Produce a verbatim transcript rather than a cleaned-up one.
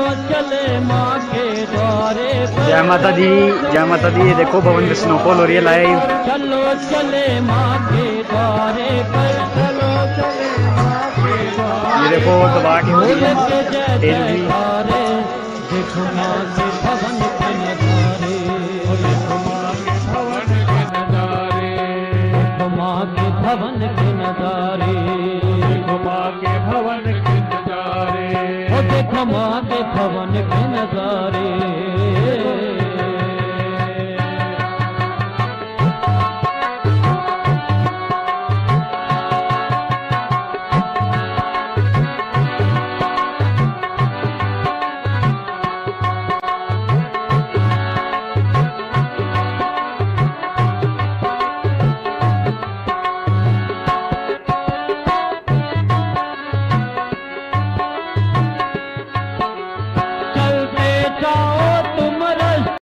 चले माँ के द्वारे पर। जय माता दी, जय माता दी। ये देखो भवन में स्नोफॉल हो रही है लाइव। चलो चले माँ के द्वारे पर, चलो चले माँ के द्वारे। ये देखो दबा के हो रही है तेज भी। देखो माँ के भवन के नजारे, देखो माँ के भवन के नजारे, देखो माँ के भवन के नजारे, देखो माँ के भवन के नजारे, देखो माँ के भवन के नजारे।